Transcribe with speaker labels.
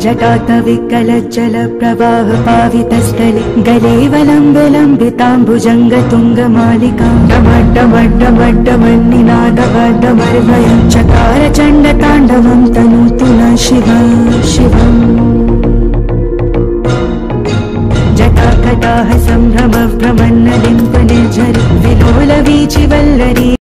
Speaker 1: जटातविकलज्जल प्रवाह पावितस्थले गलेवलम्बिताम्बुजङ्गतुङ्गमालिकां डमड्डमड्डमड्डमन्निनादवड्डमर्भयं चकार चण्डताण्डवं तनोतु न शिवम् जटाकटाह सम्भ्रमः भ्रमन्नलिम्पनिर्झरि विलोलवीचिवल्लरी।